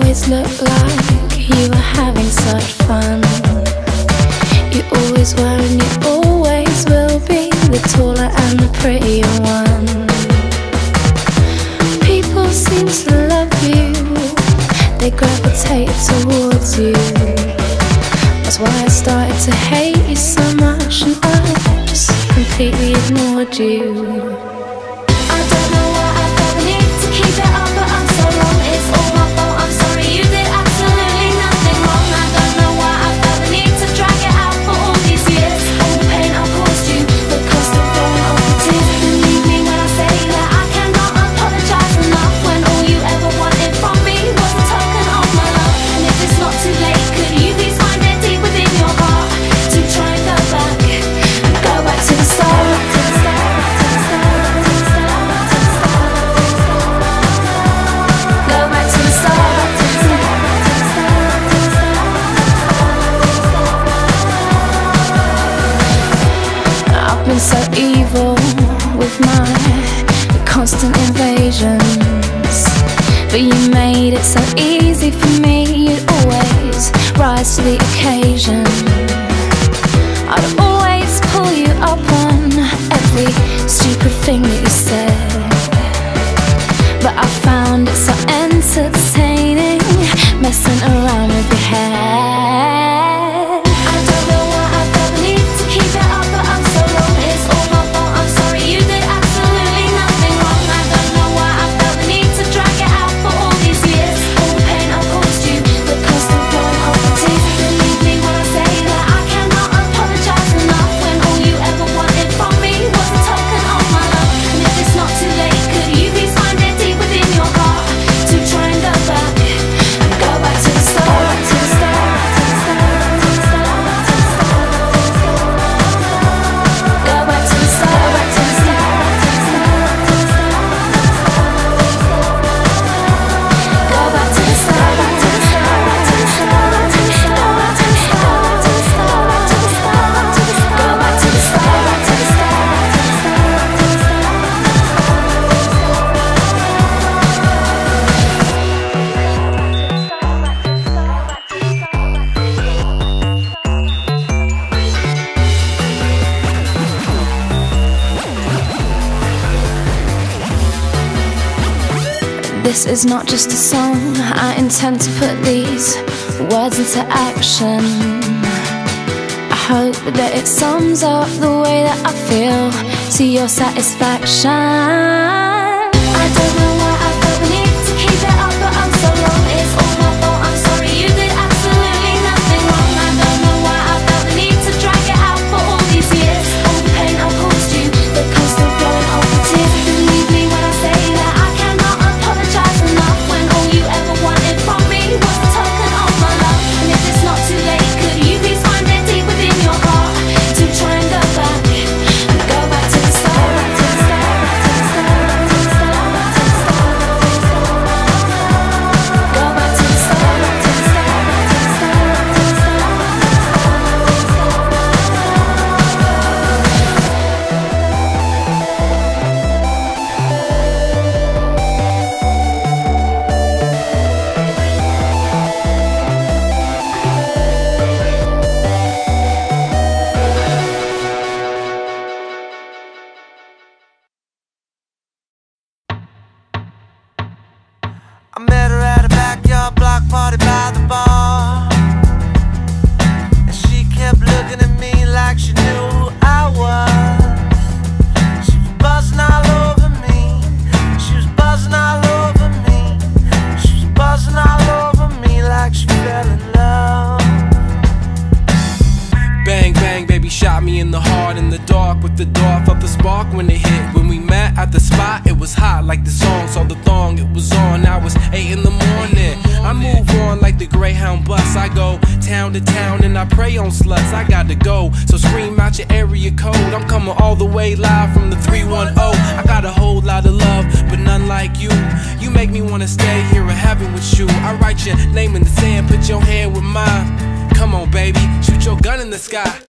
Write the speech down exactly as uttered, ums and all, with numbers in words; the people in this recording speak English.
always looked like you were having such fun. You always were and you always will be the taller and the prettier one. People seem to love you, they gravitate towards you. That's why I started to hate you so much, and I just completely ignored you. I don't know why I felt the need to keep it up, but I'm so wrong. It's all my fault, I'm sorry, you did absolutely nothing wrong. I don't know why I felt the need to drag it out for all these years. All the pain I caused you, the cost of throwing off the tears. Believe me when I say that I cannot apologize enough, when all you ever wanted from me was a token of my love. And if it's not too late, could you please find it deep within your heart to try and go back, go back to the start. So evil with my constant invasions, but you made it so easy for me. You'd always rise to the occasion. I'd always pull you up on every stupid thing that you said, but I found it so entertaining messing around with your head. This is not just a song, I intend to put these words into action. I hope that it sums up the way that I feel to your satisfaction. I don't know why I felt the need to keep it up, but I'm so wrong. It's all my fault, I'm sorry, you did absolutely nothing wrong. I don't know why I felt the need to drag it out for all these years. All the pain I caused you, the constant blowing off the tears. Believe me when I say that I cannot apologize enough, when all you ever wanted from me was a token of my love. And if it's not too late, could you please find it deep within your heart to try and go back, go back to the start. Go back to the start. I met her at a backyard block party by the bar, and she kept looking at me like she knew who I was. She was buzzing all over me, she was buzzing all over me, she was buzzing all over me like she fell in love. Bang, bang, baby shot me in the heart in the dark, with the door felt the spark when it hit. When we met at the spot, it was hot like the song, saw the thong, it was on. Now it's eight in the morning. I move on like the Greyhound bus. I go town to town and I prey on sluts. I got to go, so scream out your area code. I'm coming all the way live from the three one zero. I got a whole lot of love, but none like you. You make me wanna stay here in heaven with you. I write your name in the sand, put your hand with mine. Come on, baby, shoot your gun in the sky.